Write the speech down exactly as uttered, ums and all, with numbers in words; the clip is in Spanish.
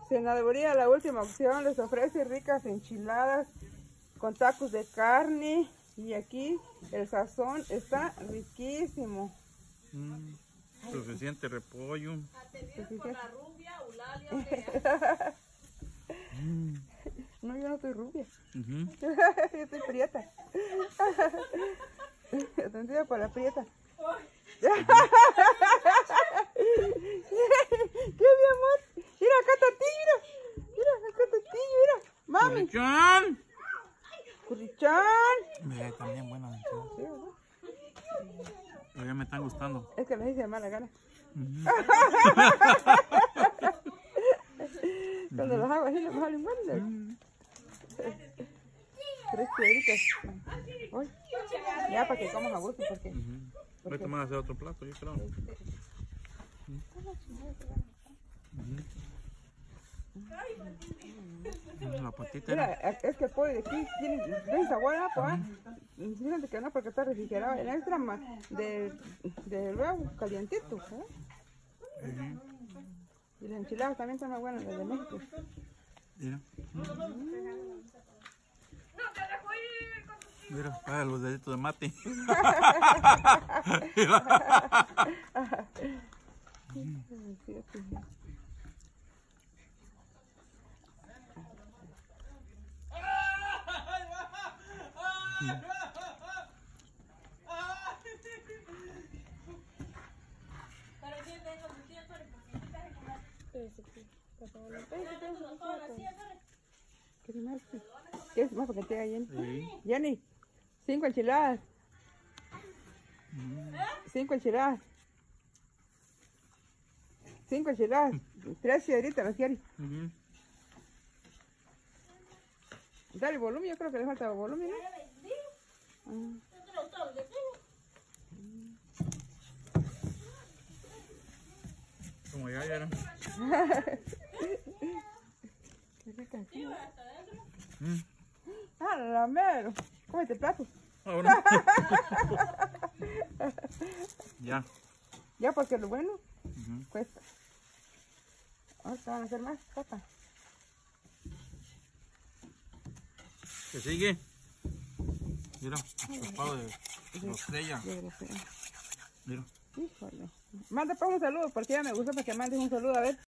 Cenaduría, la última opción, les ofrece ricas enchiladas con tacos de carne. Y aquí el sazón está riquísimo. Mm, suficiente repollo. Suficiente. Con la rubia, Eulalia, Mm. No, yo no estoy rubia. Uh-huh. Yo estoy prieta. Atendida por la prieta. ¿Qué, mi amor? Mira, acá está ti, mira. Mira, acá está ti, mira. Mami. ¡Currichón! Currichán. Mira, también buenas. Sí, ¿verdad? Pero ya me están gustando. Es que les hice de mala gana. Uh-huh. Cuando los hago así, los salen buenos. Mm. Tres piedritas. Uy. Ya, para que comas a gusto, porque... Uh-huh. Voy a tomar a hacer otro plato, yo creo. Uh-huh. La patita Mira, era... es que el pollo de aquí tiene buen sabor, ¿no? Pues, uh-huh. Fíjate que no, porque está refrigerado. El extra más de, de luego, calientito. ¿Eh? Uh-huh. Y las enchiladas también están más buenas, las de México. Mira. Mira, para los deditos de mate. ¿Qué más? ¿Quieres más para que te haga Jenny? Sí. Jenny, cinco enchiladas. Mm. Cinco enchiladas. Cinco enchiladas. Tres piedritas, ¿las quieres? Uh-huh. Dale volumen, yo creo que le falta volumen, ¿no? Ah. Como ya, ya era. Qué rica, ¿sí? Mm. Ah, la mero. Cómete el plato. Ahora. Ya. Ya, porque lo bueno Uh-huh. cuesta. Ahorita van a hacer más, papá. ¿Qué sigue? Mira, el raspado de estrella. Mira. Híjole. Manda pues un saludo, porque ya me gustó para que mandes un saludo, a ver.